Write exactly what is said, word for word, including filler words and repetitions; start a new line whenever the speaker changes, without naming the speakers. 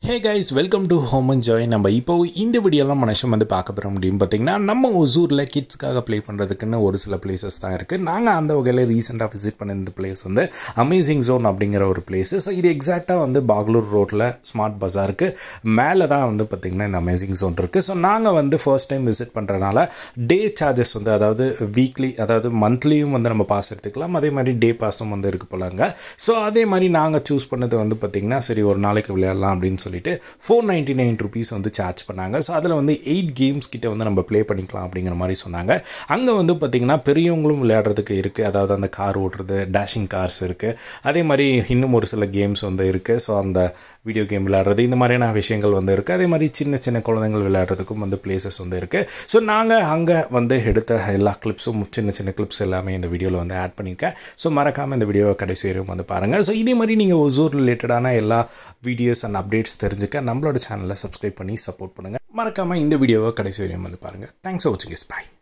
Hey guys, welcome to Home and Joy. நம்ம இப்போ இந்த வீடியோலாம் மனுஷன் வந்து பார்க்க போகிற முடியும் பார்த்தீங்கன்னா நம்ம ஒசூரில் கிட்ஸ்க்காக ப்ளே பண்ணுறதுக்குன்னு ஒரு சில பிளேசஸ் தான் இருக்குது. நாங்கள் அந்த வகையில் ரீசெண்டாக விசிட் பண்ண இந்த பிளேஸ் வந்து அமேசிங் ஜோன் அப்படிங்கிற ஒரு பிளேஸு. ஸோ இது எக்ஸாக்டாக வந்து பாக்லூர் ரோட்டில் ஸ்மார்ட் பஸாருக்கு மேலே தான் வந்து பார்த்திங்கன்னா இந்த அமேசிங் ஜோன் இருக்குது. ஸோ நாங்கள் வந்து ஃபர்ஸ்ட் டைம் விசிட் பண்ணுறதுனால டே சார்ஜஸ் வந்து அதாவது வீக்லி அதாவது மந்த்லியும் வந்து நம்ம பாஸ் எடுத்துக்கலாம், அதே மாதிரி டே பாஸும் வந்து இருக்குது போலாங்க. ஸோ அதே மாதிரி நாங்கள் சூஸ் பண்ணது வந்து பார்த்திங்கன்னா சரி ஒரு நாளைக்கு விளையாடலாம் அப்படின்னு சொல்லிட்டு ஃபோர் நைன்டி நைன் ருபீஸ் வந்து சார்ஜ் பண்ணாங்க. ஸோ அதில் வந்து எயிட் கேம்ஸ் கிட்ட வந்து நம்ம ப்ளே பண்ணிக்கலாம் அப்படிங்கிற மாதிரி சொன்னாங்க. அங்கே வந்து பார்த்திங்கன்னா பெரியவங்களும் விளையாடுறதுக்கு இருக்குது, அதாவது அந்த கார் ஓட்டுறது, டேஷிங் கார்ஸ் இருக்குது, அதே மாதிரி இன்னும் ஒரு சில கேம்ஸ் வந்து இருக்குது. ஸோ அந்த வீடியோ கேம் விளையாடுறது இந்த மாதிரியான விஷயங்கள் வந்து இருக்குது. அதே மாதிரி சின்ன சின்ன குழந்தைங்கள் விளையாடுறதுக்கும் வந்து பிளேசஸ் வந்து இருக்குது. ஸோ நாங்கள் அங்கே வந்து எடுத்த எல்லா கிளிப்ஸும் சின்ன சின்ன கிளிப்ஸ் எல்லாமே இந்த வீடியோவில் வந்து ஆட் பண்ணியிருக்கேன். ஸோ மறக்காமல் இந்த வீடியோவை கடைசி வரையும் வந்து பாருங்கள். ஸோ இதே மாதிரி நீங்கள் ஒசூர் ரிலேட்டடான எல்லா வீடியோஸ் அண்ட் அப்டேட்ஸ் தெரிஞ்சுக்க நம்மளோட சேனலை சப்ஸ்கிரைப் பண்ணி சப்போர்ட் பண்ணுங்கள். மறக்காமல் இந்த வீடியோவை கடைசி வரையும் வந்து பாருங்கள். தேங்க்ஸ் ஃபார் வாட்சிங். பை.